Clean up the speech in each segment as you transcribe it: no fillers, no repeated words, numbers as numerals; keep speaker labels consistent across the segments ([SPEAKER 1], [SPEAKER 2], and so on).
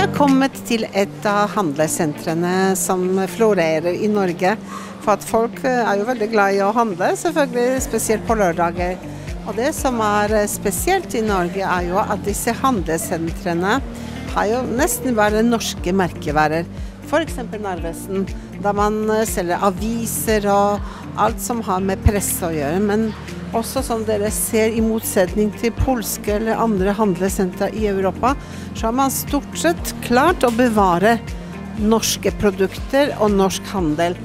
[SPEAKER 1] har kommet til et av handlesentrene som florerer i Norge. For at folk jo veldig glad i å handle, selvfølgelig spesielt på lørdager. Og det som spesielt i Norge jo at disse handlesentrene har jo nesten bare norske merkevarer. For eksempel Narvesen, da man selger aviser og alt som har med presse å gjøre. Men også som dere ser i motsetning til polske eller andre handlesentre i Europa, så har man stort sett klart å bevare norske produkter og norsk handel.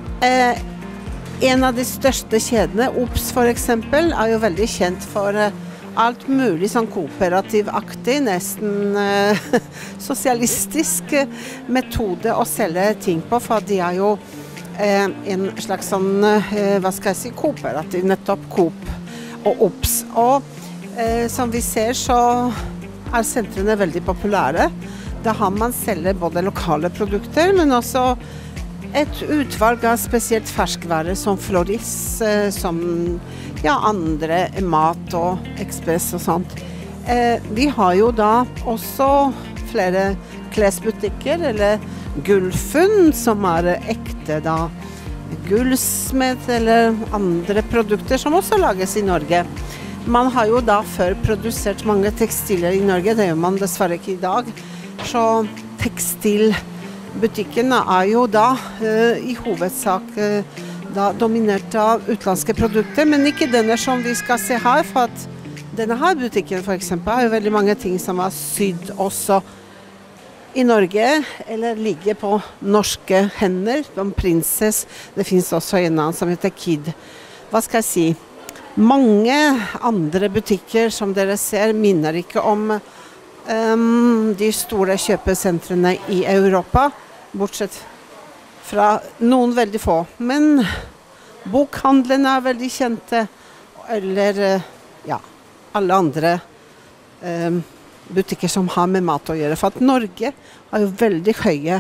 [SPEAKER 1] En av de største kjedene, Obs for eksempel, jo veldig kjent for alt mulig sånn kooperativaktig, nesten sosialistisk metode å selge ting på, for de jo en slags sånn, hva skal jeg si, kooperativ, nettopp Coop og Obs. Og som vi ser så sentrene veldig populære. Da har man selger både lokale produkter, men også et utvalg av spesielt ferskvarer som Floris, som andre mat og ekspress og sånt. Vi har jo da også flere klesbutikker, eller Gullfunn, som ekte da gullsmed eller andre produkter som også lages i Norge. Man har jo da før produsert mange tekstiler i Norge, det gjør man dessverre ikke i dag. Så tekstilbutikkene jo da i hovedsak da dominert av utenlandske produkter, men ikke denne som vi skal se her, for at denne her butikken for eksempel jo veldig mange ting som sydd også i Norge, eller ligger på norske hender, som Princess. Det finnes også en annen som heter Kid. Hva skal jeg si? Mange andre butikker som dere ser minner ikke om de store kjøpesentrene i Europa, bortsett fra noen veldig få. Men bokhandlene veldig kjente, eller alle andre butikker som har med mat å gjøre. For at Norge har jo veldig høye,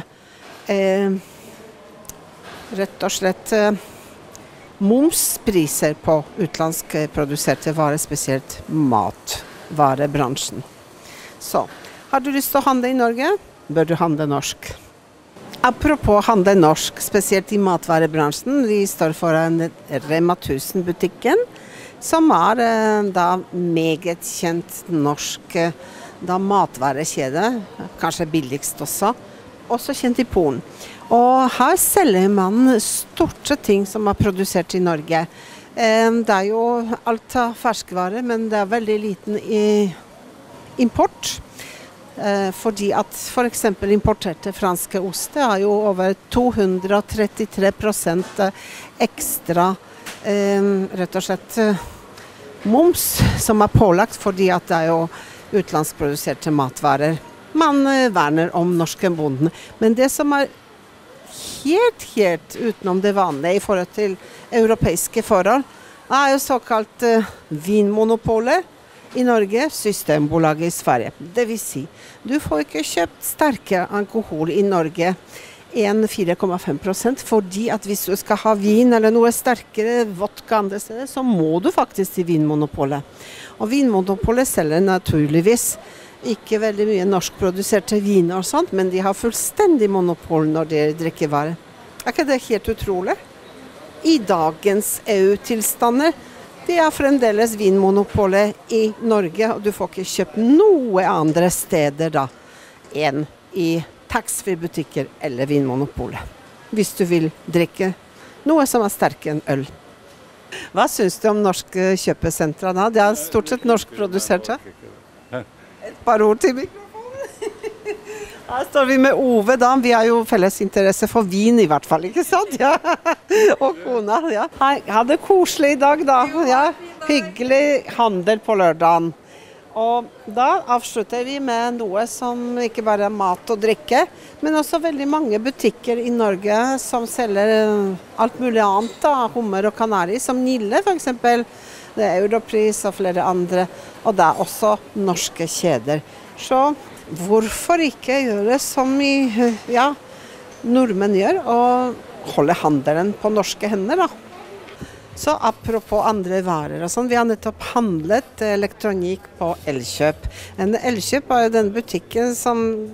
[SPEAKER 1] rett og slett, momspriser på utenlandsk produserte varer, spesielt matvarebransjen. Så, har du lyst til å handle i Norge, bør du handle norsk. Apropos handle norsk, spesielt i matvarebransjen, vi står foran Rema 1000-butikken, som da meget kjent norsk da matvarekjede, kanskje billigst også kjent i Polen. Og her selger man stort sett ting som produsert i Norge. Det jo alt av ferskvarer, men det veldig liten import. Fordi at for eksempel importerte franske oster har jo over 233% ekstra rett og slett moms som pålagt, fordi at det jo utenlandsproduserte matvarer. Man verner om norske bonden. Men det som helt utenom det vanlige i forhold til europeiske forhold, jo såkalt vinmonopolet i Norge, Systembolaget i Sverige. Det vil si, du får ikke kjøpt sterkere alkohol i Norge enn 4,5%, fordi at hvis du skal ha vin eller noe sterkere vodka andre steder, så må du faktisk til Vinmonopolet. Og Vinmonopolet selger naturligvis ikke veldig mye norskproduserte viner og sånt, men de har fullstendig monopol når de drikker varer. Ikke det helt utrolig? I dagens EU-tilstander, det fremdeles Vinmonopolet i Norge, og du får ikke kjøpt noe andre steder da, enn i taxfree-butikker eller Vinmonopolet. Hvis du vil drikke noe som sterkere enn øl. Hva synes du om norske kjøpesentre da? Det stort sett norskproduserte. Et par ord til mikrofonen. Her står vi med Ove da. Vi har jo felles interesse for vin i hvert fall, ikke sant? Ja. Og kona, ja. Hei, ha det koselig i dag da. Ja. Hyggelig handel på lørdagen. Og da avslutter vi med noe som ikke bare mat og drikke, men også veldig mange butikker i Norge som selger alt mulig annet da, hummer og kanari, som Nille for eksempel. Det Europris og flere andre, og det også norske kjeder. Så hvorfor ikke gjøre som nordmenn gjør, og holde handelen på norske hender da? Så apropos andre varer og sånn, vi har nettopp handlet elektronikk på Elkjøp. En Elkjøp jo den butikken som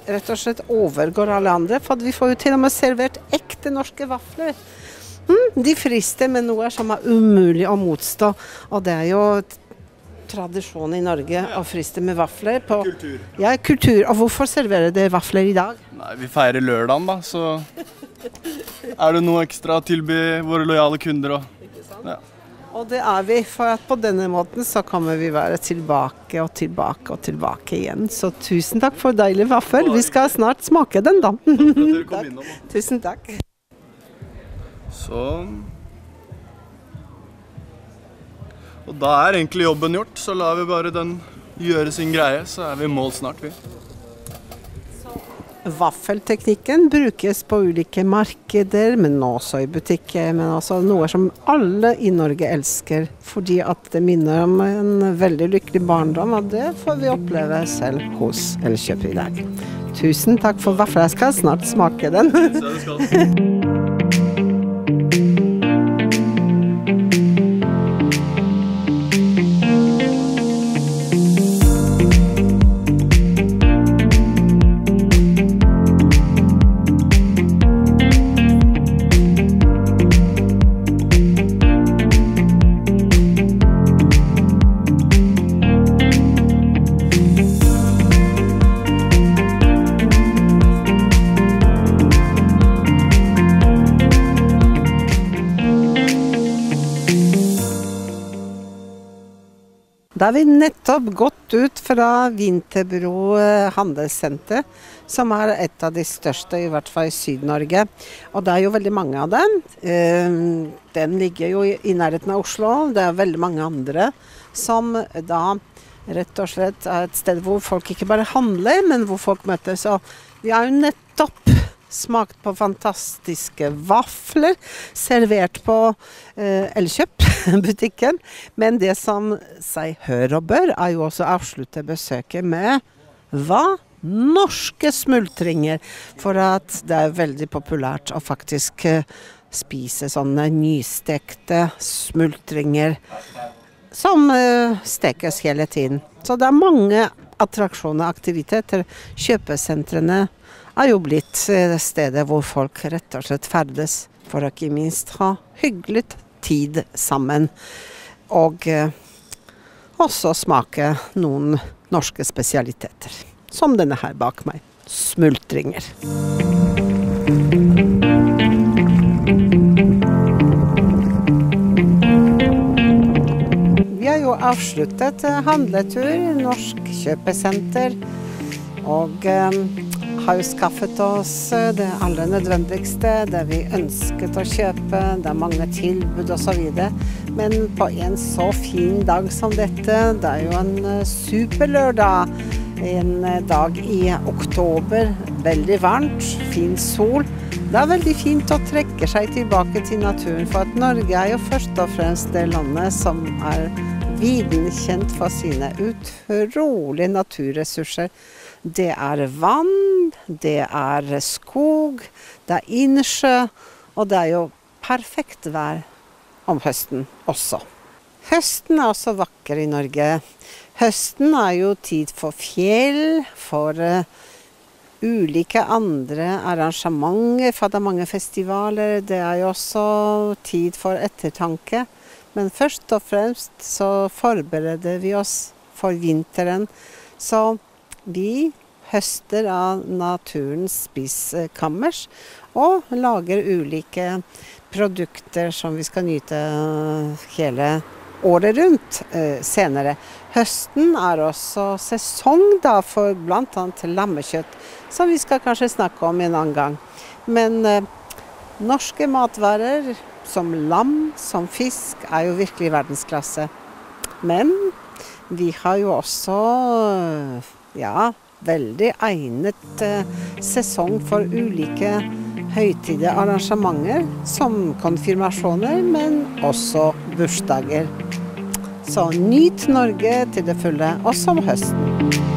[SPEAKER 1] rett og slett overgår alle andre, for vi får jo til og med servert ekte norske vafler. De frister med noe som umulig å motstå, og det jo tradisjon i Norge å friste med vafler.
[SPEAKER 2] Kultur.
[SPEAKER 1] Ja, kultur. Og hvorfor serverer dere vafler i dag?
[SPEAKER 2] Nei, vi feirer lørdagen da, så det noe ekstra å tilby våre lojale kunder også. Ja.
[SPEAKER 1] Og det vi, for at på denne måten så kommer vi være tilbake og tilbake og tilbake igjen. Så tusen takk for deilig vaffel. Vi skal snart smake den da. Tusen takk.
[SPEAKER 2] Sånn. Og da egentlig jobben gjort, så lar vi bare den gjøre sin greie, så vi i mål snart, vi.
[SPEAKER 1] Vaffelteknikken brukes på ulike markeder, men også i butikker, men også noe som alle i Norge elsker, fordi at det minner om en veldig lykkelig barndom, og det får vi oppleve selv hos Elkjøp i dag. Tusen takk for vaffel, jeg skal snart smake den. Da vi nettopp gått ut fra Vinterbro handelssenter, som et av de største, i hvert fall i Syd-Norge. Og det jo veldig mange av dem. Den ligger jo i nærheten av Oslo. Det veldig mange andre som da rett og slett et sted hvor folk ikke bare handler, men hvor folk møtes. Og vi har jo nettopp smakt på fantastiske vafler, servert på Elkjøp-butikken. Men det som seg hør og bør, jo også avslutte besøket med norske smultringer. For at det veldig populært å faktisk spise sånne nystekte smultringer som stekes hele tiden. Så det mange attraksjoner og aktiviteter. Kjøpesentrene jo blitt stedet hvor folk rett og slett ferdes for å ikke minst ha hyggelig tid sammen. Og også smake noen norske spesialiteter. Som denne her bak meg. Smultringer. Vi har jo avsluttet handletur i Norsk Kjøpesenter. Og har jo skaffet oss det aller nødvendigste, det vi ønsket å kjøpe, det mange tilbud og så videre. Men på en så fin dag som dette, det jo en superlørdag, en dag i oktober, veldig varmt, fin sol. Det veldig fint å trekke seg tilbake til naturen, for at Norge jo først og fremst det landet som viden kjent for sine utrolige naturressurser. Det vann, det skog, det innsjø, og det jo perfekt vær om høsten også. Høsten også vakker i Norge. Høsten jo tid for fjell, for ulike andre arrangementer, for det mange festivaler. Det jo også tid for ettertanke. Men først og fremst så forbereder vi oss for vinteren. Så vi høster av naturens spiskammers og lager ulike produkter som vi skal nyte hele året rundt senere. Høsten også sesong da for blant annet lammekjøtt, som vi skal kanskje snakke om en annen gang. Men norske matvarer som lam, som fisk, jo virkelig verdensklasse. Men vi har jo også veldig egnet sesong for ulike høytidige arrangementer, som konfirmasjoner, men også bursdager. Så nyt Norge til det fulle, også om høsten.